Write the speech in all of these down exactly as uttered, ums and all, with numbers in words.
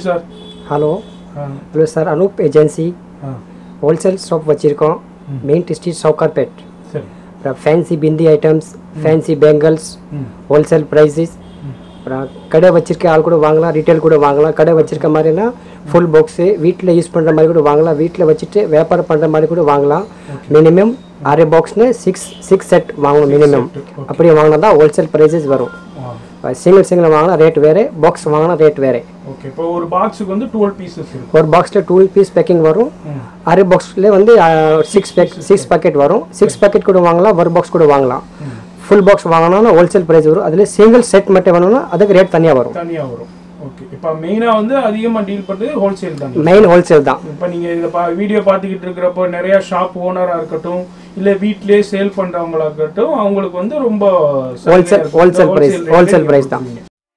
Sir. Hello. Uh, Hello, sir. Anup Agency. uh, Wholesale shop vachirkom. Hmm. Main street Saukarpet. Sir. Fancy bindi items, Hmm. fancy bangles, Hmm. wholesale prices. கடை வச்சிருக்க ஆள் கூட வாங்கலாம், retail கூட வாங்கலாம். கடை வச்சிருக்க மாதிரினா ஃபுல் பாக்ஸு வீட்டில் யூஸ் பண்ணுற மாதிரி கூட வாங்கலாம், வீட்டில் வச்சுட்டு வியாபாரம் பண்ணுற மாதிரி கூட வாங்கலாம். மினிமம் ஆறு பாக்ஸ்னு சிக்ஸ் சிக்ஸ் செட் வாங்கணும் மினிமம். அப்படியே வாங்கினா தான் ஹோல்சேல் ப்ரைஸஸ் வரும். சிங்கிள் சிங்கிள் வாங்கினா ரேட் வேறு, பாக்ஸ் வாங்கினா ரேட் வேறு. ஓகே, இப்போ ஒரு பாக்ஸுக்கு வந்து டுவெல் பீசஸ் இருக்கு. ஒரு பாக்ஸில் டுவெல் பீஸ் பேக்கிங் வரும். ஆறு பாக்ஸில் வந்து சிக்ஸ் பேக் சிக்ஸ் பேக்கெட் வரும். சிக்ஸ் பேக்கெட் கூட வாங்கலாம், ஒரு பாக்ஸ் கூட வாங்கலாம். ஃபுல் பாக்ஸ் வாங்கணும்னா ஹோல்சேல் ப்ரைஸ் வரும். அதில் சிங்கிள் செட் மட்டும் வேணும்னா அதுக்கு ரேட் தனியாக வரும். தனியாக வரும். ஓகே, இப்போ மெயினாக வந்து அதிகமாக டீல் பண்ணுறது ஹோல்சேல் தான். மெயின் ஹோல்சேல் தான். இப்போ நீங்கள் இதை பா வீடியோ பார்த்துக்கிட்டு இருக்கிறப்போ நிறையா ஷாப் ஓனராக இருக்கட்டும், இல்லை வீட்டிலே சேல் பண்ணுறவங்களா இருக்கட்டும், அவங்களுக்கு வந்து ரொம்ப wholesale wholesale price wholesale price தான்.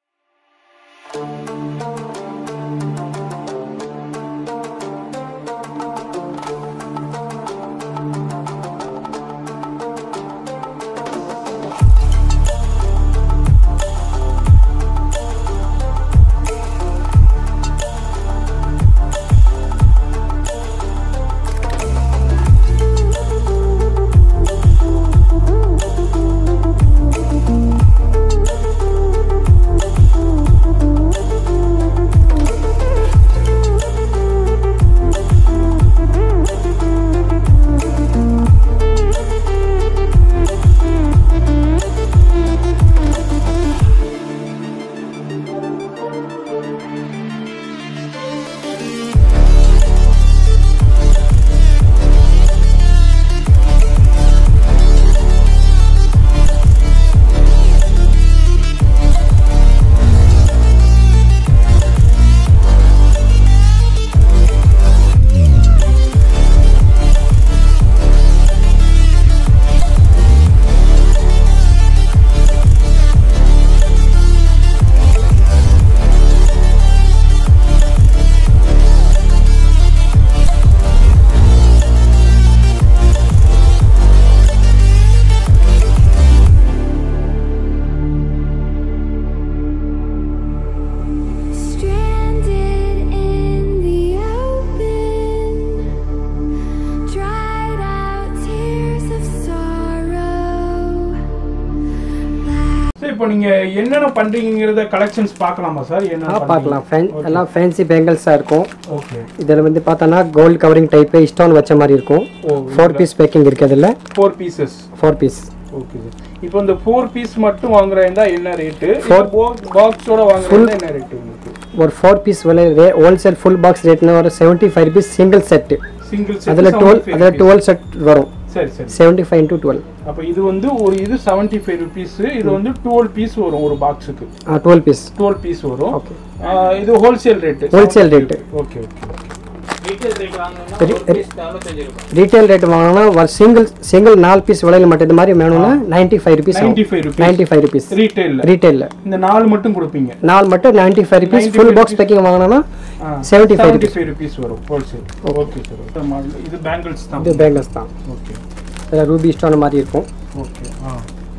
இப்போ நீங்க என்னென்ன பண்றீங்கங்கறத கலெக்ஷன்ஸ் பார்க்கலாமா சார்? என்ன பார்க்கலாம். எல்லாம் ஃபேன்சி பேங்கிள்ஸா இருக்கும். ஓகே, இதல வந்து பார்த்தா கோல்ட் கவரிங் டைப் ஸ்டோன் வச்ச மாதிரி இருக்கும். ஃபோர் பீஸ் பேக்கிங் இருக்கு. அதுல four pieces four piece. Okay sir. இப்போ இந்த ஃபோர் பீஸ் மட்டும் வாங்குறேன்னா என்ன ரேட்? ஃபோர் பாக்ஸோட வாங்குறேன்னா என்ன ரேட் உங்களுக்கு? ஒரு ஃபோர் பீஸ் விலை ஹோல்சேல் ஃபுல் பாக்ஸ் ரேட்னா ஒரு seventy five rupees single set. Single set அதுல டுவெல் அதுல டுவெல் செட் வரும். சரி சரி, செவன்ட்டி ஃபைவ் இன்டு டுவெல். அப்ப இது வந்து ஒரு இது செவன்ட்டி ஃபைவ் ருபீஸ். இது வந்து டுவெல் பீஸ் வரும் ஒரு பாக்ஸுக்கு. ஆ டுவெல் பீஸ் டுவெல் பீஸ் வரும். ஓகே, இது wholesale rate. Wholesale rate. Okay okay. Retail rate வாங்குனா ஒரு பீஸ் தொண்ணூத்தஞ்சு ரூபாய். ரீட்டைல் ரேட் வாங்குனா ஒரு சிங்கிள் சிங்கிள் நாலு பீஸ் விலையில மட்டும் இந்த மாதிரி வேணும்னா ninety five rupees. Ninety five rupees. Ninety five rupees retail. ரீட்டைல்ல இந்த நாலு மட்டும் கொடுப்பீங்க. நாலு மட்டும் ninety five rupees. Full box packing வாங்குனா செவன்ட்டி ஃபைவ் ருபீஸ் வரும் ஹோல்சேல். Okay sir. இது பேங்கிள்ஸ் தான். இது பேங்கிள்ஸ் தான். ஓகே, இதுல ரூபி ஸ்டோன் மாதிரி இருக்கும். ஓகே. ஆ,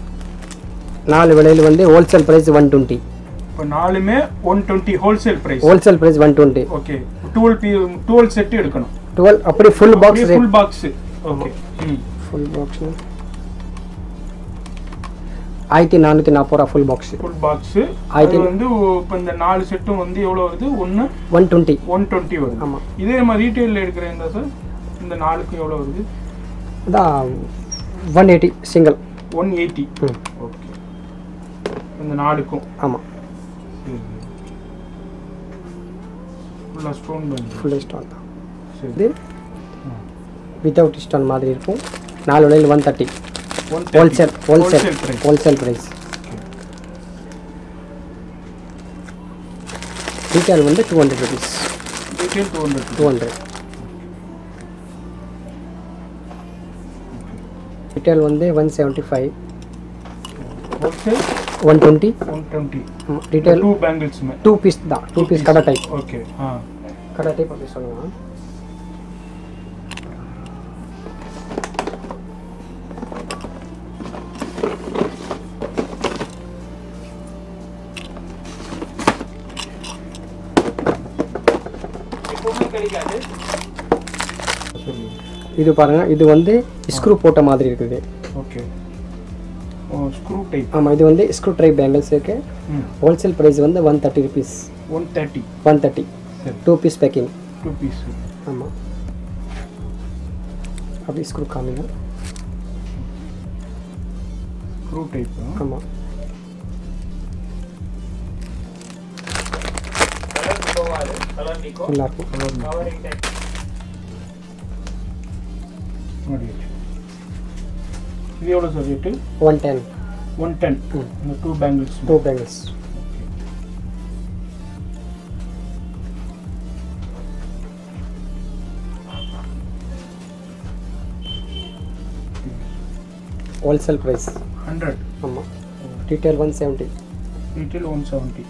நாலு விலையில வந்து ஹோல்சேல் பிரைஸ் ஒன் டுவெண்ட்டி. இப்போ நாலுமே one twenty wholesale price. Wholesale price one twenty. Okay, twelve பீ டுவெல் செட் எடுக்கணும். டுவெல் அப்படி full box rate. Full box. Okay, ம், ஃபுல் பாக்ஸ் ஆயிரத்தி நானூற்றி நாற்பது ரூபா ஃபுல் பாக்ஸ். ஃபுல் பாக்ஸ் அது வந்து இப்போ இந்த நாலு செட்டும் வந்து எவ்வளோ வருது? ஒன்று ஒன் டுவெண்ட்டி ஒன் டுவெண்ட்டி வருது. ஆமாம். இதே நம்ம ரீட்டைலில் எடுக்கிறேன் சார், இந்த நாலுக்கும் எவ்வளோ வருது? அதான் one eighty single. One eighty. Okay, இந்த நாலுக்கும். ஆமாம், ஃபுல்லாக ஸ்டோன் தான். ஃபுல்லாக ஸ்டோன் தான். சரி, வித்தவுட் ஸ்டோன் மாதிரி இருக்கும். நாலு விலையில் one thirty. Wholesale wholesale wholesale price. Retail வந்து two hundred rupees. Retail two hundred two hundred. Retail வந்து one seventy five. Wholesale one twenty. One twenty. Retail two bangles two piece தான். Two piece கடை type. Okay, ஆ, கடை type அப்படி சொல்லலாம். எதுவுமே கிடைக்காது. இது பாருங்க, இது வந்து ஸ்க்ரூ போட்ட மாதிரி இருக்குது. ஓகே. Oh, screw type. ஆமாம், இது வந்து ஸ்க்ரூ டைப் பேங்கிள்ஸ் இருக்கு. ஹோல்சேல் ப்ரைஸ் வந்து one thirty rupees. One thirty one thirty two piece packing. Two piece. ஆமாம், அப்படி ஸ்க்ரூ காமிங்க. Screw type. ஆமாம், கலர் போகாது, கலர் நிற்கும். நல்லாயிருக்கும். Covering type. இது எவ்வளோ sir rate? One ten. One ten. இந்த two bangles. Two bangles. Wholesale price hundred. ஆமாம், retail one seventy. Retail one seventy.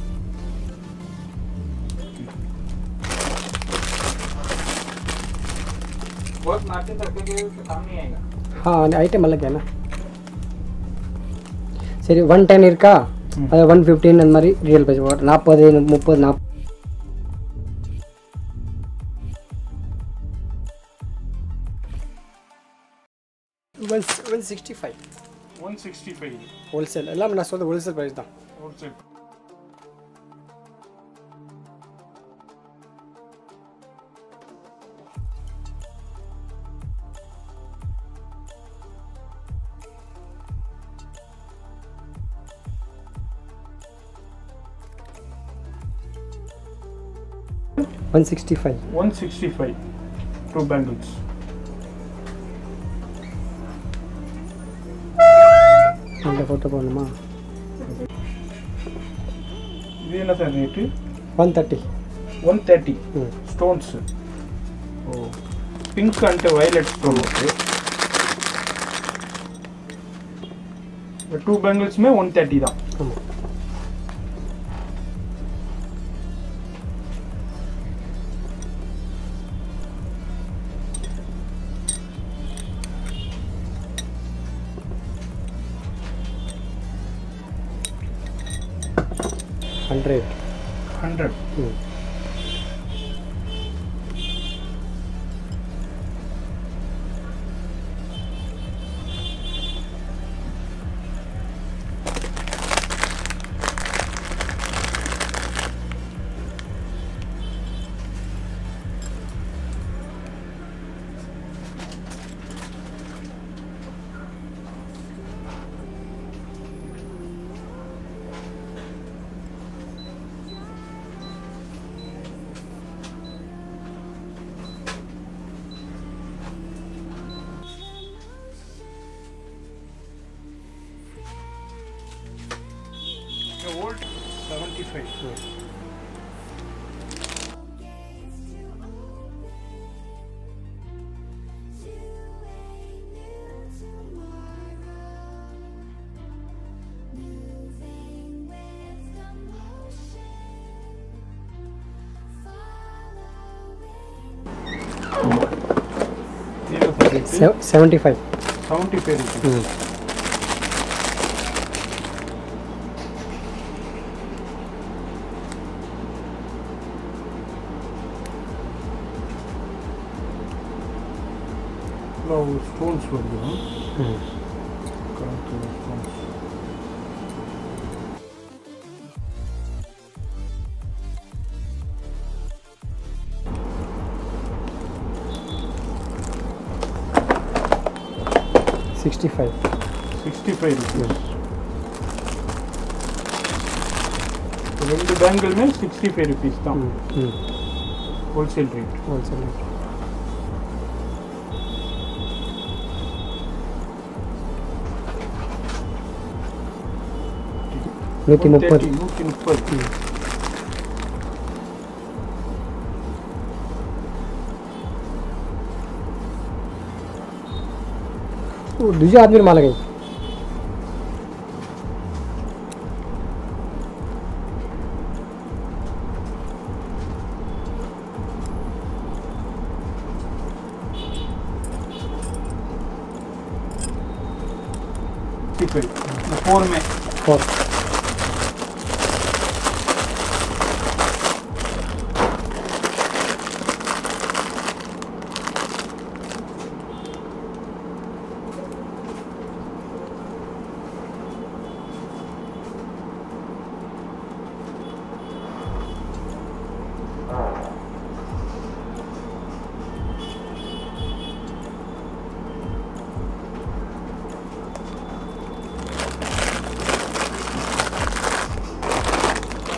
बहुत मार्जिन रखेंगे तो काम नहीं आएगा. हाँ, ஐட்டம் எல்லாம் கேனா சரி. ஒன் டென் இருக்கா, அது ஒன் ஃபிஃப்டீன் அந்த மாதிரி ரியல் ப்ரைஸ் போட்டு நாற்பது முப்பது நாற்பது. One one sixty five. One sixty five. Wholesale எல்லாமே நான் சொல்கிறது ஹோல்சேல் ப்ரைஸ் தான். Wholesale. One sixty five. One sixty five. Two bangles. இந்த ஃபோட்டோ போடணுமா? இது என்ன sir rate? One thirty. One thirty. ம். Stones. Oh, pink and violet stone. Okay. இந்த டூ பேங்கிள்ஸுமே ஒன் தேர்ட்டி தான். ஆமாம். ஹண்ட்ரட். ஹண்ட்ரட். ம். Old seventy five. Seventy five. Seventy five. ம். ஸ்டோன்ஸ் வருது. ம். Stones. Sixty five. Sixty five rupees. ரெண்டு பேங்கிளுமே சிக்ஸ்டி ஃபைவ் ருபீஸ் தான். ம். Wholesale rate. Wholesale rate. நூற்றி முப்பது. நூற்றி முப்பது. दूसरे आदमी ने माला गई. फोर में फोर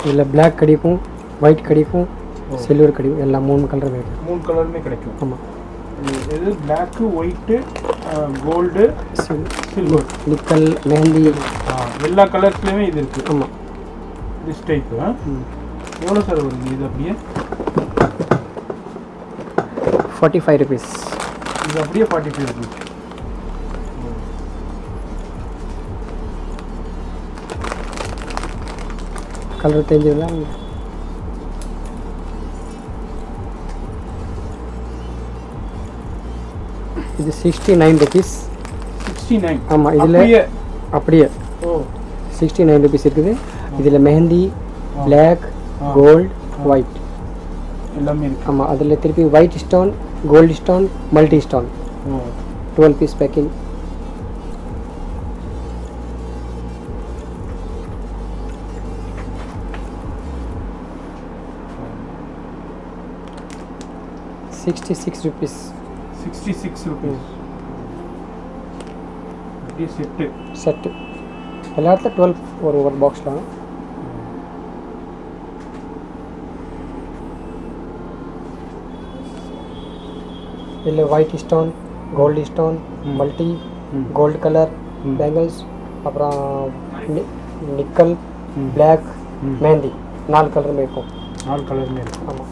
இதில் பிளாக் கிடைக்கும், ஒயிட் கிடைக்கும், சில்வர் கிடைக்கும், எல்லாம் மூணு கலர் கிடைக்கும். மூணு கலருமே கிடைக்கும். ஆமாம். இது black, white, gold, silver, nickel, mehndi, எல்லா கலர்ஸ்லேயுமே இது இருக்குது. ஆமாம். திஸ் டைப்பு எவ்வளோ சார் வருது இது? அப்படியே ஃபார்ட்டி ஃபைவ் ருபீஸ். இது அப்படியே ஃபார்ட்டி ஃபைவ் ருபீஸ். கலர் தெரிஞ்சதுதான். இது sixty nine rupees. Sixty nine. ஆமாம். இதில் அப்படியே ஓ சிக்ஸ்டி நைன் ருபீஸ் இருக்குது. இதில் மெஹந்தி, பிளாக், கோல்டு, ஒயிட் எல்லாமே இருக்குது. ஆமாம். அதில் திருப்பி white stone, gold stone, multi stone, oh twelve piece packing. Sixty six rupees. Sixty six rupees. அப்படியே செட்டு செட்டு எல்லா இடத்துல டுவெல் ஒரு ஒரு பாக்ஸில். இதில் white stone, gold stone, multi, gold colour bangles, அப்புறம் நிக்கல், பிளாக், மெஹந்தி, நாலு கலருமே இருக்கும். நாலு கலருமே இருக்கும். ஆமாம்.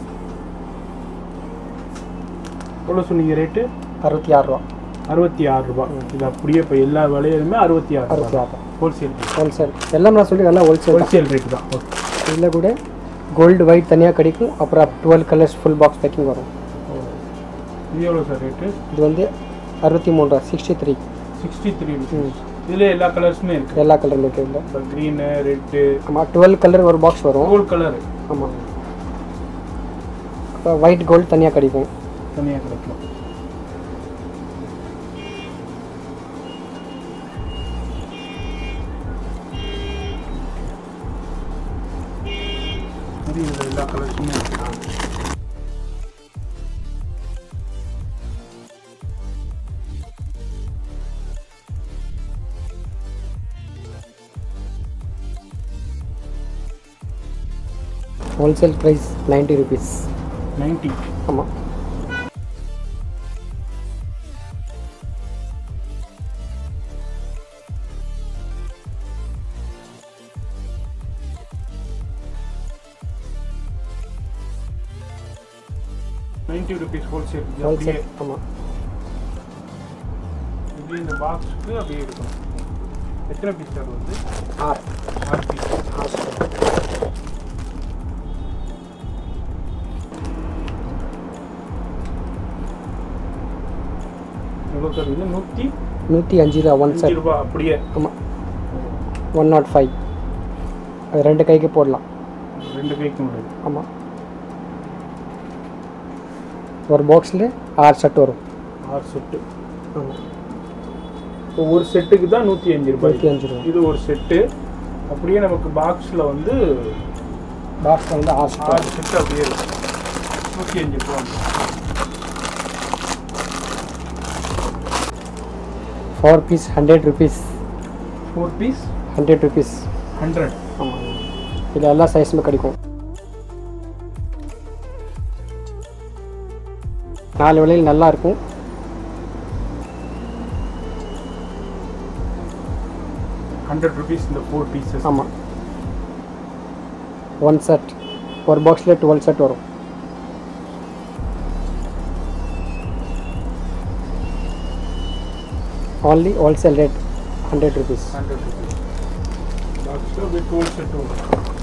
எவ்வளோ சொன்னீங்க ரேட்டு? அறுபத்தி ஆறு ரூபா. அறுபத்தி ஆறு ரூபா. இது அப்படியே இப்போ எல்லா விலையுமே அறுபத்தி ஆறு அறுபத்தி ஆறு ரூபா. ஹோல்சேல் ஹோல்சேல் எல்லாம் நான் சொல்லி நல்லா ஹோல்சேல் ஹோல்சேல் ரேட்டு தான். ஓகே. இதில் கூட கோல்டு ஒயிட் தனியாக கிடைக்கும். அப்புறம் twelve colours full box packing வரும். இது எவ்வளோ சார் ரேட்டு? இது வந்து அறுபத்தி மூணு ரூபா. Sixty three. Sixty three rupees. இதில் எல்லா கலர்ஸுமே இருக்குது. எல்லா கலருமே இருக்குது. இப்போ க்ரீனு, ரெட்டு. ஆமாம். டுவெல் கலர் ஒரு பாக்ஸ் வரும். Gold colour. ஆமாம். இப்போ ஒயிட் கோல்டு தனியாக கிடைக்கும். தனியாக கிடைக்கும். இது எல்லா கலர்ஸுமே இருக்கு. Wholesale price ninety rupees. Ninety. ஆமாம். Ninety rupees wholesale. ஹோல்சேல். ஆமாம். இது இந்த பாக்ஸுக்கு அப்படியே இருக்கும். எத்தனை பீஸ் சார் வந்து? ஆறு. ஆறு பீஸ். ஆறு. எவ்வளோ சார் இது? நூற்றி நூற்றி அஞ்சு ரூபா. ஒன் செட் ரூபா அப்படியே. ஆமாம். One nought five. அது ரெண்டு கைக்கு போடலாம். ரெண்டு கைக்கு முடியும். ஆமாம். ஒரு பாக்ஸில் ஆறு செட் வரும். ஆறு செட்டு. ஆமாம். இப்போ ஒரு செட்டுக்கு தான் நூற்றி அஞ்சு ரூபாய். நூற்றி அஞ்சு ரூபா. இது ஒரு செட்டு. அப்படியே நமக்கு பாக்ஸில் வந்து பாக்ஸில் வந்து ஆறு செட். ஆறு செட்டு அப்படியே இருக்கும். நூற்றி அஞ்சு ரூபா. Four piece hundred rupees. Four piece hundred rupees. Hundred. ஆமாம். இதில் எல்லா சைஸுமே கிடைக்கும். நாலு விலையில் நல்லா இருக்கும். ஹண்ட்ரட் ருபீஸ் இந்த ஃபோர் பீஸஸ். ஆமாம். ஒன் செட் ஒரு பாக்ஸில் டுவெல் செட் வரும். only wholesale rate hundred rupees. hundred rupees. That's with twelve set over.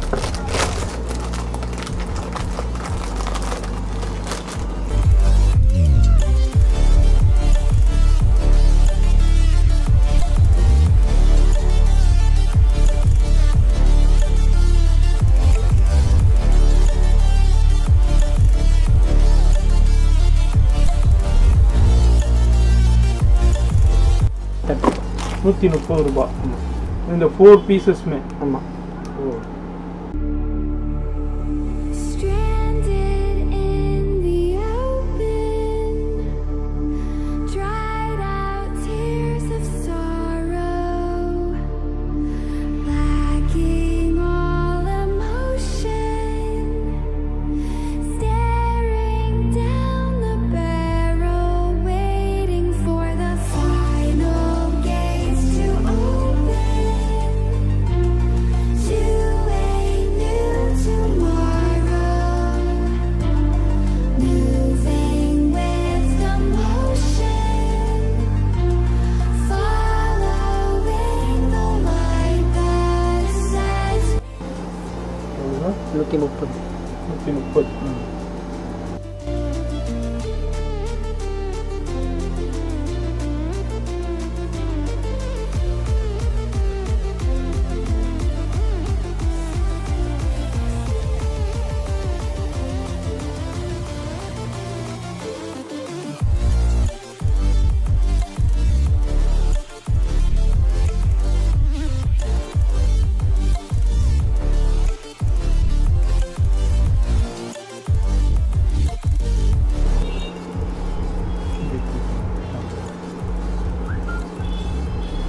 நூற்றி முப்பது ரூபாய் இந்த ஃபோர் பீசஸ்மே. ஆமாம். Oh Emotion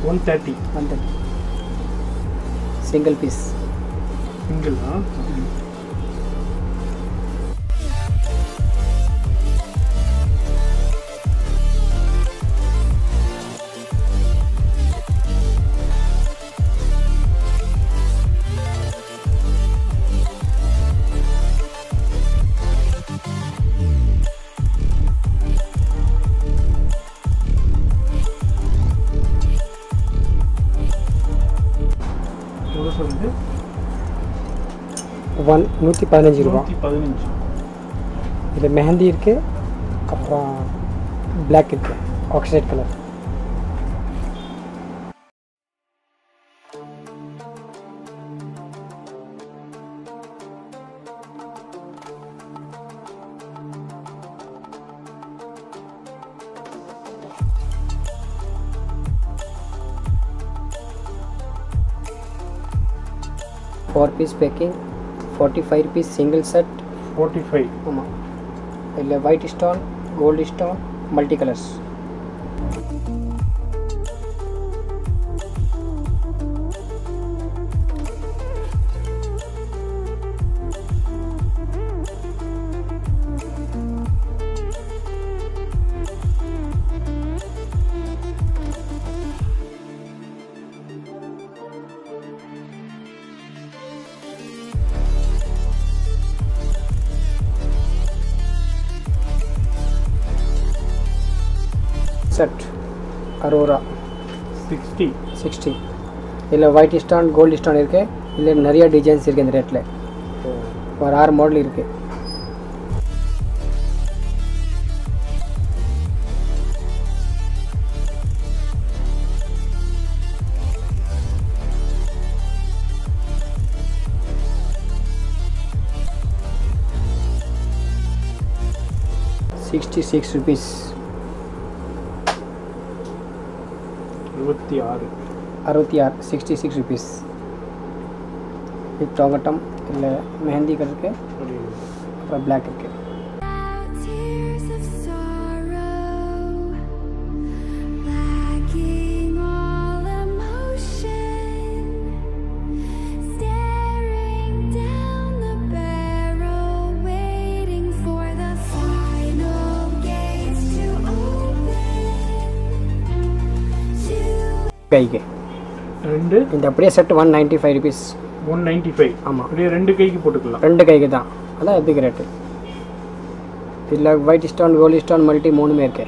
one thirty one thirty single piece. சிங்கிளா? எவ்வளோ சொல்லுது? ஒன் நூற்றி பதினஞ்சு ரூபா. நூற்றி பதினஞ்சு. இதில் மெஹந்தி இருக்குது, அப்புறம் பிளாக் இருக்குது, oxide colour. Four piece packing, forty five rupees single set. Forty five. ஆமாம். இதில் white stone, gold stone, multi colours. Set aurora sixty. Sixty. இதில் ஒயிட் ஸ்டோன், கோல்டு ஸ்டோன் இருக்குது. இதில் நிறைய டிசைன்ஸ் இருக்குது. இந்த ரேட்டில் ஒரு ஆறு மாடல் இருக்குது. Sixty six rupees. இருபத்தி ஆறு. அறுபத்தி ஆறு. Sixty six rupees. வித் டொகட்டம் இல்லை மெஹந்தி கலர் இருக்குது, அப்புறம் பிளாக் இருக்குது. கைக்கு ரெண்டு இந்த அப்படியே set one ninety five rupees. One ninety five. ஆமாம். அப்படியே ரெண்டு கைக்கு போட்டுக்கலாம். ரெண்டு கைக்கு தான். அதான் எதுக்கு ரேட்டு. இதில் white stone, gold stone, multi மூணுமே இருக்கு.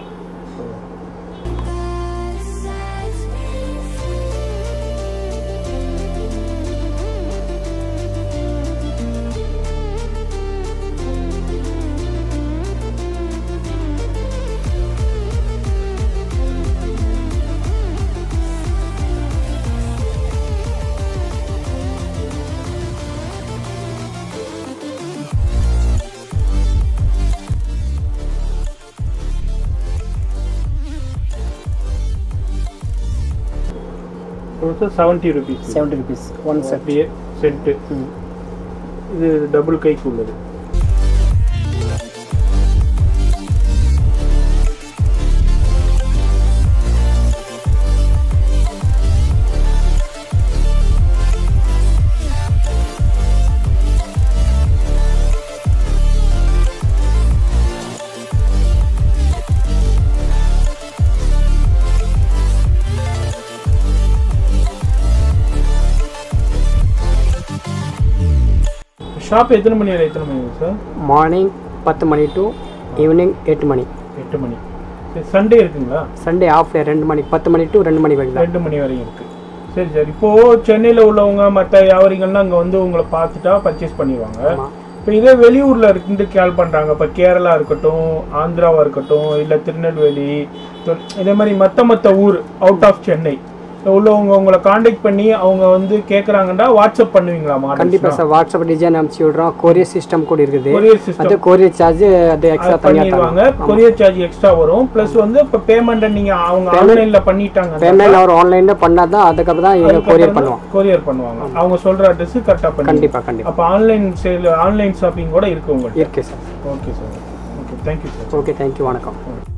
Seventy rupees. Seventy rupees one set. அப்படியே செட்டு. இது டபுள் கைக்கு உள்ளது. ஷாப் எத்தனை மணி வரை எத்தனை மணி சார்? மார்னிங் பத்து மணி டு ஈவினிங் எட்டு மணி. எட்டு மணி. சரி, சண்டே இருக்குங்களா? சண்டே ஆஃப் டே ரெண்டு மணி, பத்து மணி டு ரெண்டு மணி வரைக்கும். ரெண்டு மணி வரைக்கும் இருக்குது. சரி சார். இப்போது சென்னையில் உள்ளவங்க மற்ற வியாபாரிகள்லாம் அங்கே வந்து உங்களை பார்த்துட்டா பர்ச்சேஸ் பண்ணிடுவாங்க. இப்போ இதே வெளியூரில் இருந்து கேள் பண்ணுறாங்க. இப்போ கேரளா இருக்கட்டும், ஆந்திராவாக இருக்கட்டும், இல்லை திருநெல்வேலி, இதே மாதிரி மற்ற மற்ற ஊர் அவுட் ஆஃப் சென்னை உள்ளவங்க உங்களை காண்டாக்ட் பண்ணி அவங்க வந்து கேட்குறாங்கன்னா வாட்ஸ்அப் பண்ணுவீங்களா? கண்டிப்பாக சார். வாட்ஸ்அப் டிசைன் அனுப்பிச்சி விட்றோம். கொரியர் சிஸ்டம் கூட இருக்குது. Courier system. அது கொரியர் சார்ஜ் அது எக்ஸ்ட்ரா பண்ணிடுவாங்க. கொரியர் சார்ஜ் எக்ஸ்ட்ரா வரும். ப்ளஸ் வந்து இப்போ பேமெண்ட்டை நீங்கள் அவங்க ஆன்லைனில் பண்ணிட்டாங்க. பேமெண்ட் அவர் ஆன்லைனில் பண்ணால் தான் அதுக்கப்புறம் தான் இவங்க கொரியர் பண்ணுவோம். கொரியர் பண்ணுவாங்க. அவங்க சொல்கிற அட்ரஸ் கரெக்டாக பண்ணி. கண்டிப்பாக கண்டிப்பாக. அப்போ ஆன்லைன் சேல், ஆன்லைன் ஷாப்பிங் கூட இருக்கு உங்களுக்கு? இருக்கு sir. Okay sir. Okay, thank you sir. Okay, thank you. வணக்கம்.